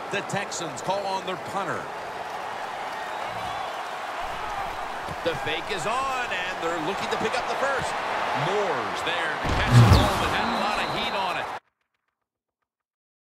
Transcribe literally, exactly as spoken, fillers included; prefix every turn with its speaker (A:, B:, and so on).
A: The Texans call on their punter. The fake is on, and they're looking to pick up the first. Moore's there.